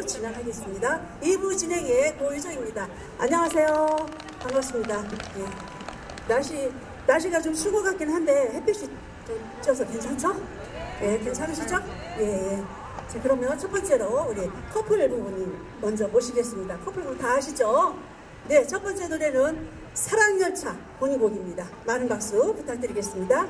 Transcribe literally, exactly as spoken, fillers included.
진행하겠습니다. 이 부 진행의 고유정입니다. 안녕하세요. 반갑습니다. 예. 날씨, 날씨가 좀 추워 같긴 한데 햇빛이 좀 쪄서 괜찮죠? 예, 괜찮으시죠? 예, 예. 자, 그러면 첫 번째로 우리 커플 부부님 먼저 모시겠습니다. 커플 부부 다 아시죠? 네, 첫 번째 노래는 사랑열차 본인곡입니다. 많은 박수 부탁드리겠습니다.